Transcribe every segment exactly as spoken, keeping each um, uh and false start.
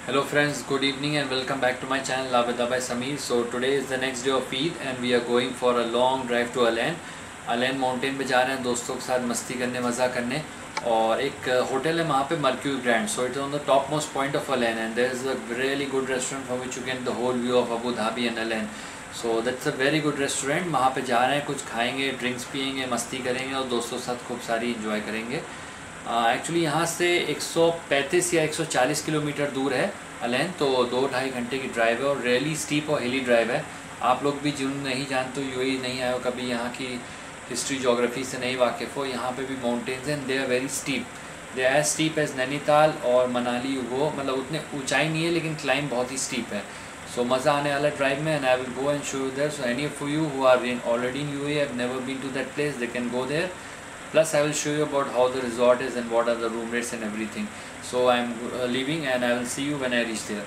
Hello friends, good evening and welcome back to my channel Al-Ain by SAMMIR. So today is the next day of Eid and we are going for a long drive to Al-Ain. Al-Ain mountain पे जा रहे हैं दोस्तों के साथ मस्ती करने, मज़ा करने. और एक होटल है वहाँ पे MERCURE GRAND. So it's on the topmost point of Al-Ain and there is a really good restaurant from which you get the whole view of Abu Dhabi and Al-Ain. So that's a very good restaurant. वहाँ पे जा रहे हैं, कुछ खाएंगे, drinks पियेंगे, मस्ती करेंगे और दोस्तों के साथ खूब सारी इंजॉय करेंगे. एक्चुअली uh, यहाँ से एक सौ पैंतीस या एक सौ चालीस किलोमीटर दूर है अल-आइन, तो दो ढाई घंटे की ड्राइव है और रियली स्टीप और हिली ड्राइव है. आप लोग भी जिन नहीं जानते हो, यूएई नहीं आए हो कभी, यहाँ की हिस्ट्री जोग्राफी से नहीं वाकिफ़ हो, यहाँ पे भी माउंटेन्स हैं. They are very steep, they are as steep as Nainital और मनाली. वो मतलब उतने ऊंचाई नहीं है लेकिन क्लाइंब बहुत ही स्टीप है. सो मज़ा आने वाला ड्राइव में and I will go and show you there. So any of you who are in already in UAE, have never been to that place, they can go there. Plus I will show you about how the resort is and what are the room rates and everything. So I am uh, leaving and I will see you when I reach there.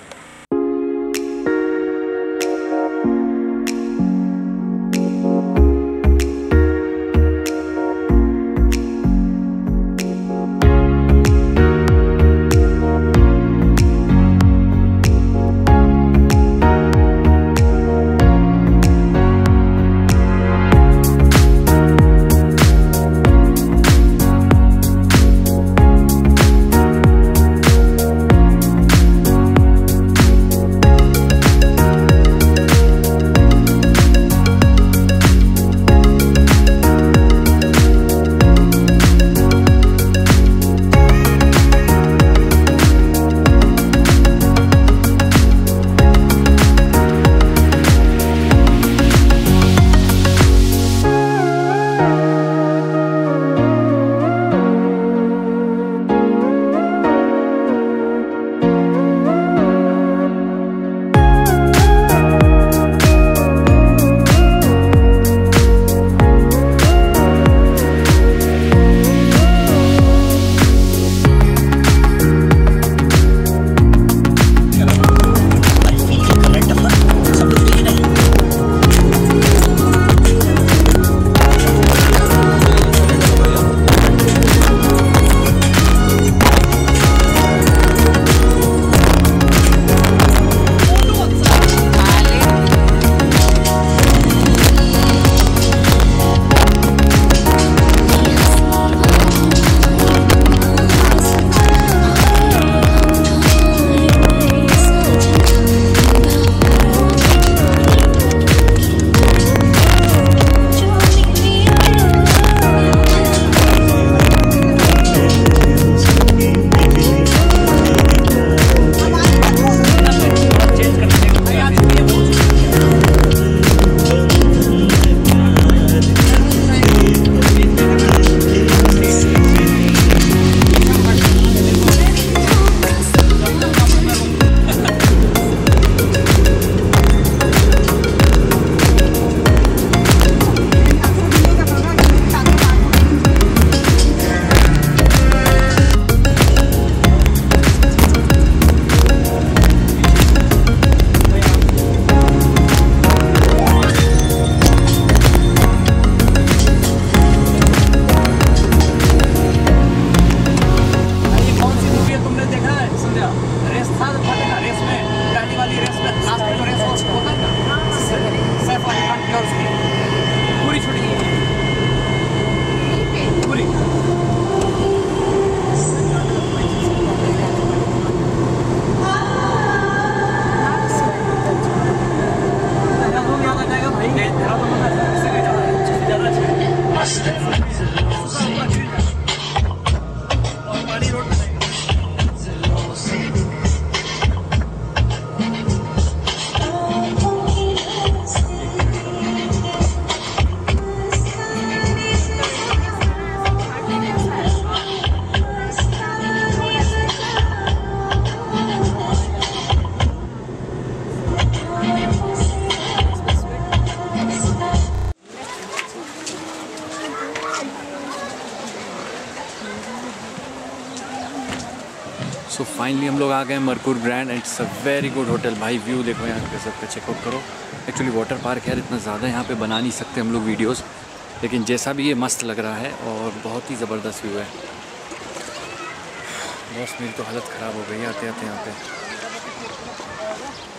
So finally हम लोग आ गए MERCURE grand. It's a very good hotel भाई. View देखो यहाँ के सब पे, चेकआउट करो. एक्चुअली वाटर पार्क यार इतना ज़्यादा यहाँ पे बना नहीं सकते हम लोग वीडियोस, लेकिन जैसा भी ये मस्त लग रहा है और बहुत ही ज़बरदस्त व्यू है. बस मेरी तो हालत ख़राब हो गई आते आते यहाँ पे.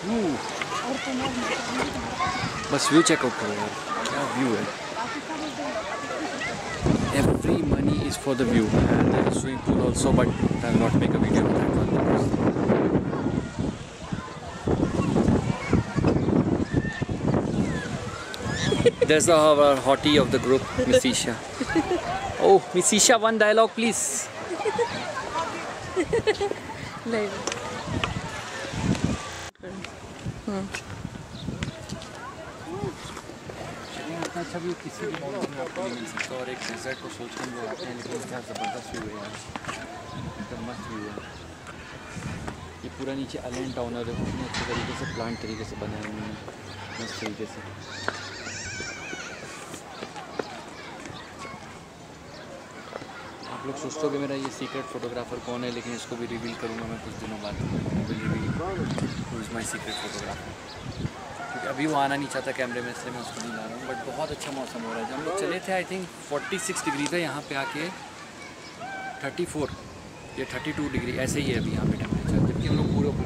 बस व्यू चेकआउट करो यार, क्या व्यू है। Every money is for the view and there is swimming pool also, but I will not make a video on that one. There's our hottie of the group, Miss Isha. Oh, Miss Isha, one dialogue, please. इतना अच्छा view किसी भी mountain में आपको नहीं मिल सकता, और एक डेजर्ट को सोच कर लोग आते हैं, लेकिन क्या ज़बरदस्त व्यू है यार, एकदम मस्त व्यू है। ये पूरा नीचे अलेन टाउन है, देखो कितने अच्छे तरीके से प्लांट तरीके से बनाए हुए हैं, मस्त तरीके से। आप लोग सोचते हो कि मेरा ये सीक्रेट फोटोग्राफर कौन है, लेकिन इसको भी रिवील करूँगा मैं कुछ दिनों बाद। Who is my secret photographer, क्योंकि अभी वो आना नहीं चाहता कैमरे में, इसलिए मैं उसको नहीं ला रहा हूँ। बट बहुत अच्छा मौसम हो रहा है। जब हम लोग चले थे आई थिंक छियालीस डिग्री था, यहाँ पे आके चौंतीस या बत्तीस डिग्री ऐसे ही है अभी यहाँ पे टेम्परेचर, जबकि हम लोग पूरे ऊपर।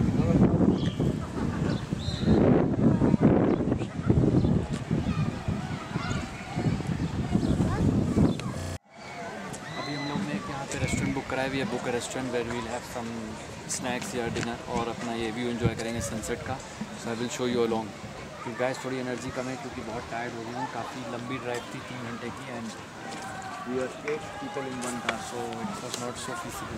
रेस्टोरेंट बुक कराया भी है, book restaurant where we'll have some snacks या डिनर, और अपना ये व्यू एंजॉय करेंगे सनसेट का। So I will show you along. क्योंकि गाइस थोड़ी एनर्जी कम है, क्योंकि बहुत टायर्ड हो गई हूँ, काफ़ी लंबी ड्राइव थी, तीन घंटे की, and we are eight people in one car, so it was not so feasible.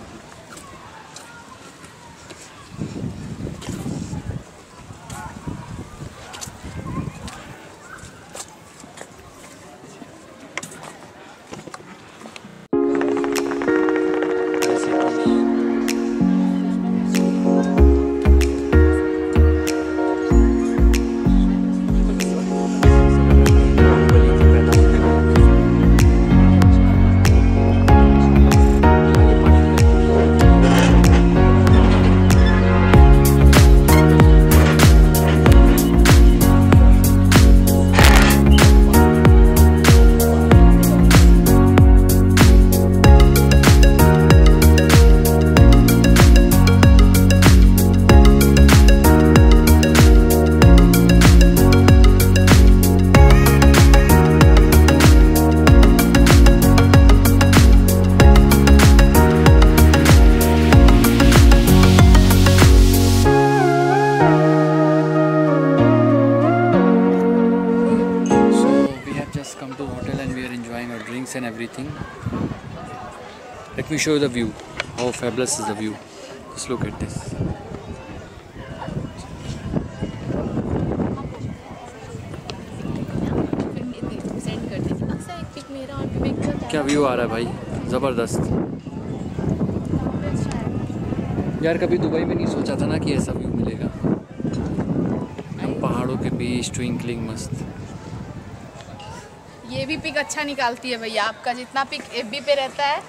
And everything. Let me show you the view. How fabulous is the view. Just look at this. क्या view आ रहा है भाई, ज़बरदस्त यार। कभी Dubai में नहीं सोचा था ना कि ऐसा व्यू मिलेगा, हम पहाड़ों के बीच ट्विंकलिंग मस्त। ये भी पिक अच्छा निकालती है भैया, आपका जितना पिक एफबी पे रहता है।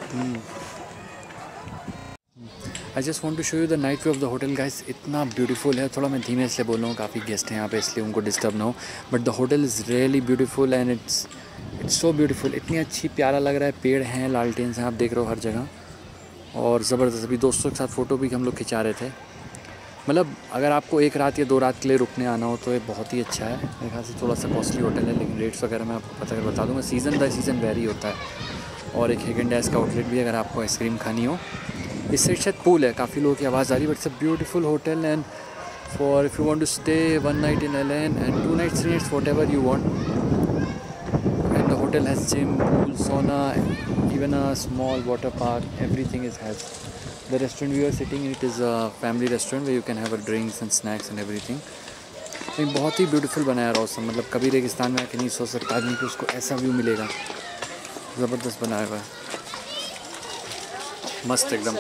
I just want to show you the night view of the hotel guys. इतना ब्यूटीफुल है, थोड़ा मैं धीमे से बोल रहा हूँ, काफ़ी गेस्ट हैं यहाँ पे इसलिए उनको डिस्टर्ब ना हो, but the hotel is really beautiful and it's it's so beautiful. इतनी अच्छी प्यारा लग रहा है, पेड़ हैं, लालटेन्स हैं, आप देख रहे हो हर जगह, और ज़बरदस्त। अभी दोस्तों के साथ फ़ोटो भी हम लोग खिंचा रहे थे। मतलब अगर आपको एक रात या दो रात के लिए रुकने आना हो तो ये बहुत ही अच्छा है। मेरे ख्याल से थोड़ा सा कॉस्टली होटल है, लेकिन रेट्स वगैरह मैं आपको पता कर बता दूँगा, सीज़न बाय सीज़न वेरी होता है। और एक हेगन डैश का आउटलेट भी, अगर आपको आइसक्रीम खानी हो। इस साइड शायद पूल है, काफ़ी लोगों की आवाज़ आ रही है, but it's a beautiful hotel and for if you want to stay one night in Al-Ain and two nights three nights whatever you want. And the hotel has gym, pool, sauna, even a small water park, everything is has. The restaurant we are sitting in, it is a family restaurant where you can have a drinks and snacks and everything. लेकिन बहुत ही beautiful बनाया रहा, मतलब कभी रेगिस्तान में आके नहीं सोच सकता आदमी कि उसको ऐसा व्यू मिलेगा। ज़बरदस्त बनाया हुआ है, मस्त एकदम।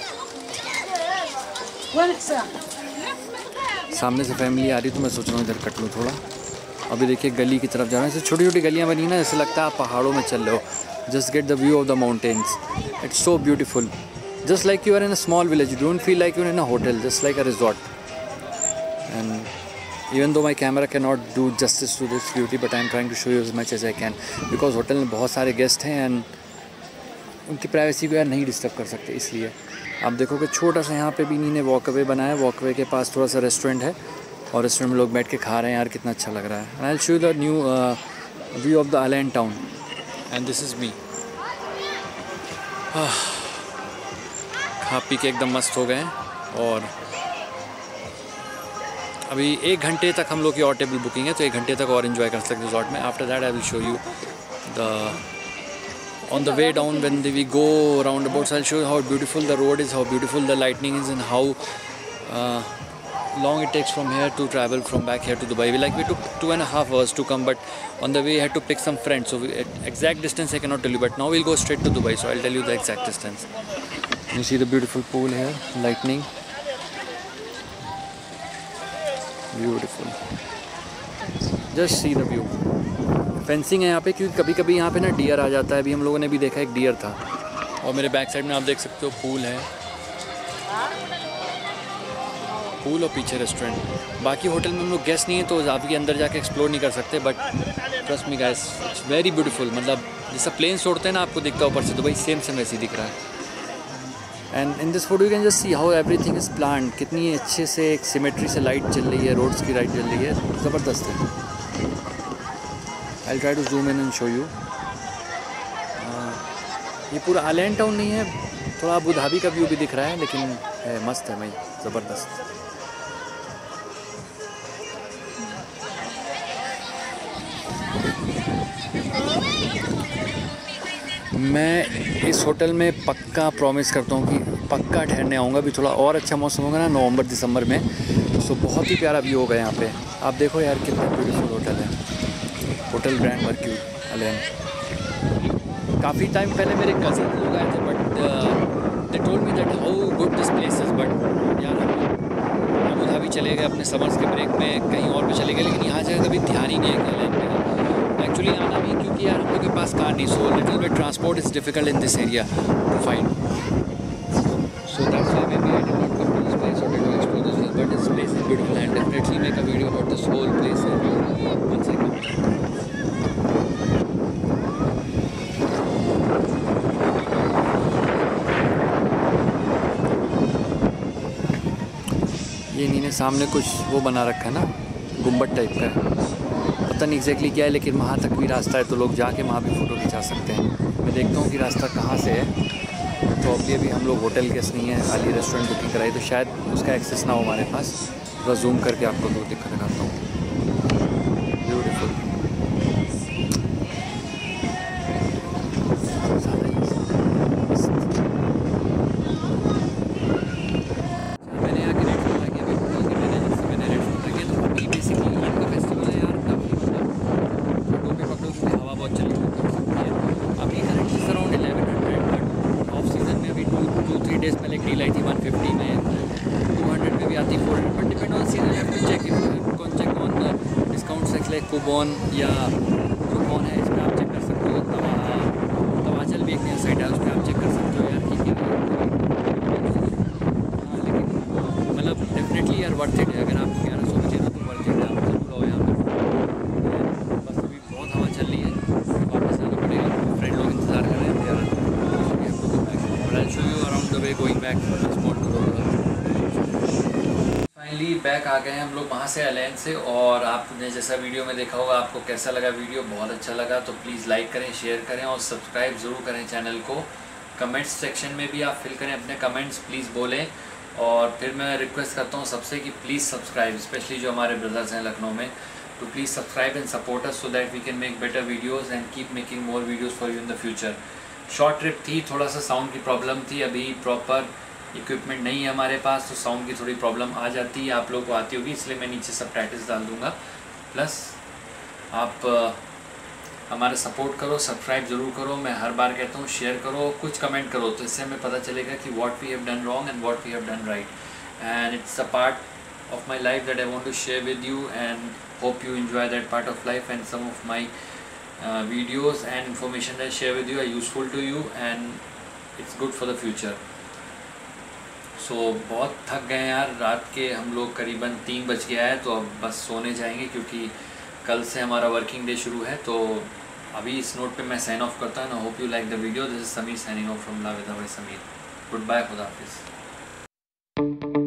सामने से फैमिली आ रही तो मैं सोच रहा हूँ इधर कट लूँ थोड़ा। अभी देखिए गली की तरफ जा रहे हैं, छोटी छोटी गलियाँ बनी ना, जैसे लगता है आप पहाड़ों में चल रहे हो। Just get the view of the mountains, it's so beautiful, just like you are in a small village. You don't feel like you're in a hotel, just like a resort. And even though my camera cannot do justice to this beauty, but I am trying to show you as much as I can, because hotel में बहुत सारे guest हैं and उनकी privacy को यार नहीं disturb कर सकते, इसलिए आप देखो कि छोटा सा यहाँ पे भी इन्हीं ने वॉकवे बनाया है। वॉकवे के पास थोड़ा सा रेस्टोरेंट है और रेस्टोरेंट में लोग बैठ के खा रहे हैं। यार कितना अच्छा लग रहा है। And I will show you the new view of the Al Ain town and this is me. खा पी के एकदम मस्त हो गए हैं और अभी एक घंटे तक हम लोग की और टेबल बुकिंग है, तो एक घंटे तक और इन्जॉय कर सकते हैं रिजॉर्ट में। After that I will show you the on the way down when we go roundabouts. I'll show you how beautiful the road is, how beautiful the lightning is, and how uh, long it takes from here to travel from back here to Dubai. We like we took two and a half hours to come, but on the way I had to pick some friends, so we, exact distance I cannot tell you, but now we'll go straight to Dubai, so I'll tell you the exact distance. You see the beautiful pool here, lightning, beautiful. Just see the view. Fencing है यहाँ पे, क्योंकि कभी कभी यहाँ पे ना dear आ जाता है। अभी हम लोगों ने भी देखा एक डियर था। और मेरे बैक साइड में आप देख सकते हो पूल है, पूल और पीछे रेस्टोरेंट। बाकी होटल में हम लोग गेस्ट नहीं है तो आप के अंदर जाके एक्सप्लोर नहीं कर सकते, but trust me guys it's very beautiful. मतलब जैसा प्लेन छोड़ते हैं ना आपको दिखता है ऊपर से, तो भाई सेम सेम वैसे ही दिख रहा है। And in this photo you can just see how everything is planned. कितनी अच्छे से एक सिमेट्री से लाइट चल रही है, रोड्स की लाइट चल रही है, ज़बरदस्त है। I'll try to zoom in and show you. ये पूरा अल-आइन टाउन नहीं है, थोड़ा अबू धाबी का व्यू भी दिख रहा है, लेकिन है मस्त है भाई, ज़बरदस्त। मैं इस होटल में पक्का प्रॉमिस करता हूँ कि पक्का ठहरने आऊँगा। अभी थोड़ा और अच्छा मौसम होगा ना नवंबर दिसंबर में, तो बहुत ही प्यारा व्यू होगा यहाँ पे। आप देखो यार कितना ब्यूटीफुल होटल है, होटल ग्रैंड मर्क्यूर अल-आइन। काफ़ी टाइम पहले मेरे कज़न लोग आए थे, but they told me that how good this place is. बट यार हम अबू धाबी चले गए अपने समर्स के ब्रेक में, कहीं और भी चले गए, लेकिन यहाँ जगह कभी ध्यान ही नहीं है कि अल-आइन में एक्चुअली आना भी, क्योंकि यार हम लोग के पास कार नहीं, so little bit transport is difficult in this area to find. So that's why maybe I did not come to this place और did not explore this place, but this place is beautiful and definitely make a video about this whole place once I come. ये इन्हीं सामने कुछ वो बना रखा है ना, गुम्बद टाइप का है, पता नहीं एग्जैक्टली क्या है, लेकिन वहाँ तक भी रास्ता है, तो लोग जाके वहाँ भी फ़ोटो खिंचा सकते हैं। मैं देखता हूँ कि रास्ता कहाँ से है। तो अभी अभी हम लोग होटल गेस्ट नहीं है, खाली रेस्टोरेंट बुकिंग कराई, तो शायद उसका एक्सेस ना हो हमारे पास। थोड़ा जूम करके आपको दो दिखा दिखाता हूँ। ब्यूटीफुल, डील आई थी वन फिफ्टी में, टू हंड्रेड में भी आती, four hundred, but depend on season. Have to check if कौन check on the discount section like coupon या कूपन है, इस पर आप चेक कर सकते हो। तवा तवाचल भी एक नया साइट है, उस पर आप चेक कर सकते हो यार कि क्या है। हाँ, लेकिन मतलब डेफिनेटली यार वर्थ इट है। अगर आपको ग्यारह सौ में चाहिए तो वर्थ इट है, आप जरूर आओ यहाँ पर। बस अभी बहुत हवा चल रही है, वापस आना पड़ेगा, फ्रेंड लोग इंतज़ार कर रहे हैं यार। गोइंग बैक फाइनली बैक आ गए हैं हम लोग वहाँ से, अल-आइन से। और आपने जैसा वीडियो में देखा होगा, आपको कैसा लगा वीडियो? बहुत अच्छा लगा तो प्लीज़ लाइक करें, शेयर करें और सब्सक्राइब ज़रूर करें चैनल को। कमेंट्स सेक्शन में भी आप फिल करें अपने कमेंट्स, प्लीज़ बोलें। और फिर मैं रिक्वेस्ट करता हूँ सबसे कि प्लीज़ सब्सक्राइब, स्पेशली जो हमारे ब्रदर्स हैं लखनऊ में, तो please subscribe and support us so that we can make better videos and keep making more videos for you in the future. Short trip थी, थोड़ा सा साउंड की प्रॉब्लम थी, अभी प्रॉपर इक्विपमेंट नहीं है हमारे पास, तो साउंड की थोड़ी प्रॉब्लम आ जाती है, आप लोग को आती होगी, इसलिए मैं नीचे सबटाइटल्स डाल दूंगा। प्लस आप आ, हमारा सपोर्ट करो, सब्सक्राइब ज़रूर करो। मैं हर बार कहता हूँ शेयर करो, कुछ कमेंट करो, तो इससे हमें पता चलेगा कि what we have done wrong and what we have done right. And it's a part of my life that I want to share with you and hope you enjoy that part of life, and some of my uh, videos and information that I share with you are useful to you and it's good for the future. So बहुत थक गए यार, रात के हम लोग करीबन तीन बज गया है, तो अब बस सोने जाएंगे क्योंकि कल से हमारा वर्किंग डे शुरू है। तो अभी इस नोट पे मैं साइन ऑफ करता हूँ। I hope you like the video. This is Sameer signing off from La Vida by Sameer. Goodbye, खुदा हाफिज़।